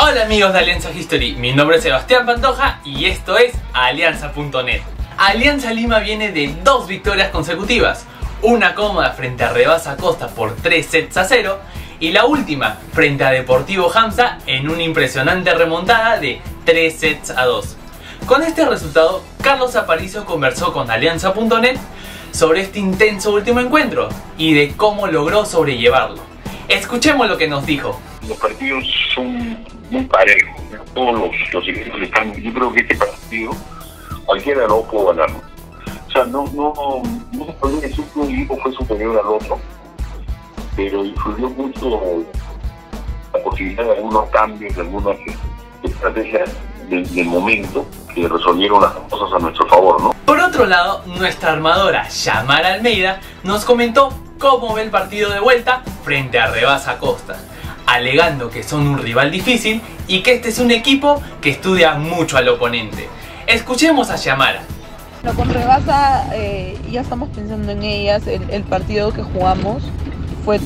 Hola amigos de Alianza History, mi nombre es Sebastián Pantoja y esto es Alianza.net. Alianza Lima viene de 2 victorias consecutivas, una cómoda frente a Rebasa Costa por 3-0 y la última frente a Deportivo Hamza en una impresionante remontada de 3-2. Con este resultado, Carlos Aparicio conversó con Alianza.net sobre este intenso último encuentro y de cómo logró sobrellevarlo. Escuchemos lo que nos dijo. Los partidos son muy parejos, ¿no? Todos los equipos están. Yo creo que este partido cualquiera de los dos pudo ganarlo. O sea, no se podría decir que un equipo fue superior al otro, pero influyó mucho la posibilidad de algunos cambios, de algunas estrategias del momento que resolvieron las cosas a nuestro favor, ¿no? Por otro lado, nuestra armadora Yamara Almeida nos comentó cómo ve el partido de vuelta frente a Rebasa Costa, alegando que son un rival difícil y que este es un equipo que estudia mucho al oponente. Escuchemos a Yamara. Bueno, con Rebasa ya estamos pensando en ellas. El partido que jugamos fue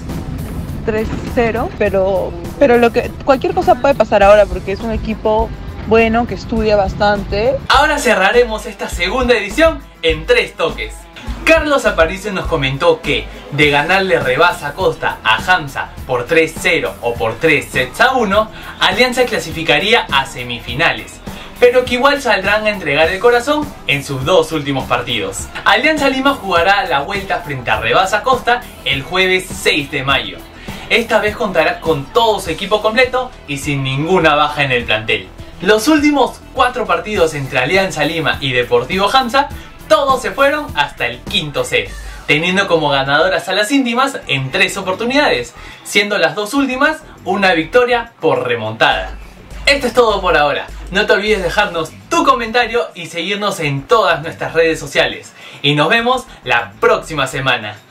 3-0, pero cualquier cosa puede pasar ahora porque es un equipo bueno que estudia bastante. Ahora cerraremos esta segunda edición en 3 toques. Carlos Aparicio nos comentó que de ganarle Rebasa Costa a Hamza por 3-0 o por 3-1, Alianza clasificaría a semifinales, pero que igual saldrán a entregar el corazón en sus 2 últimos partidos. Alianza Lima jugará la vuelta frente a Rebasa Costa el jueves 6 de mayo. Esta vez contará con todo su equipo completo y sin ninguna baja en el plantel. Los últimos 4 partidos entre Alianza Lima y Deportivo Hamza, todos se fueron hasta el quinto set, teniendo como ganadoras a las íntimas en 3 oportunidades, siendo las 2 últimas una victoria por remontada. Esto es todo por ahora. No te olvides dejarnos tu comentario y seguirnos en todas nuestras redes sociales. Y nos vemos la próxima semana.